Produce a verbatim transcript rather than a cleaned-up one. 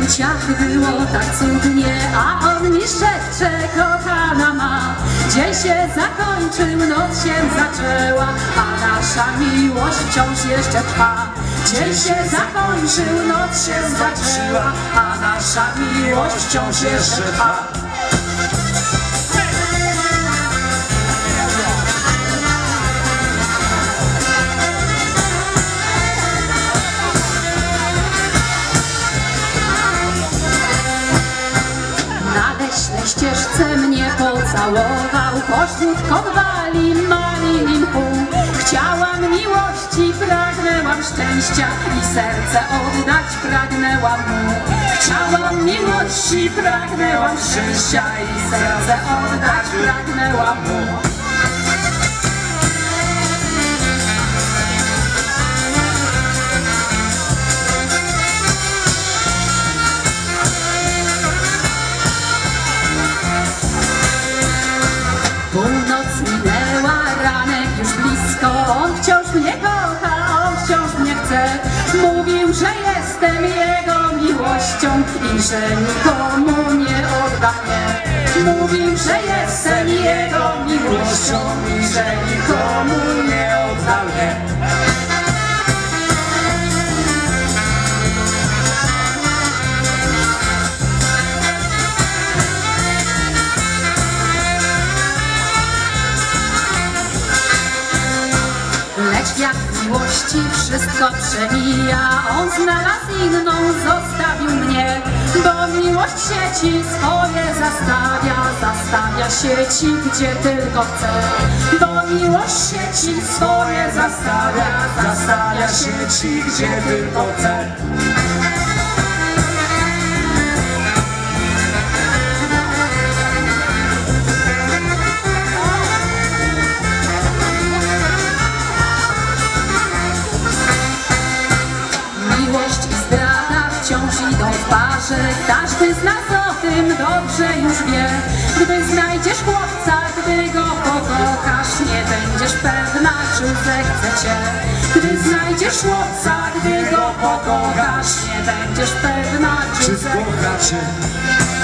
uczuciach było tak cudnie, a on mi szepcze, kochana ma. Dzień się zakończył, noc się zaczęła, a nasza miłość wciąż jeszcze trwa. Dzień się zakończył, noc się zaczęła, a nasza miłość wciąż jeszcze trwa. Na leśnej ścieżce mnie pocałował, pośród konwali malin pół. Chciałam miłości, pragnęłam szczęścia i serce oddać pragnęłam mu. Chciałam miłości, pragnęłam szczęścia i serce oddać pragnęłam mu. Północ minęła, ranek już blisko, on wciąż mnie kocha, on wciąż mnie chce. Mówił, że jestem jego miłością i że nikomu nie odda mnie. Mówił, że jestem jego miłością i że nikomu nie odda mnie. Lecz wiatr miłości wszystko przemija, on znalazł inną, zostawił mnie. Bo miłość sieci swoje zastawia, zastawia sieci, gdzie tylko chce. Bo miłość sieci swoje zastawia, zastawia sieci, gdzie tylko chce. Wciąż idą w parze, każdy z nas o tym dobrze już wie. Gdy znajdziesz chłopca, gdy go pokochasz, nie będziesz pewna, czy zechce cię. Gdy znajdziesz chłopca, gdy go pokochasz, nie będziesz pewna, czy zechce cię.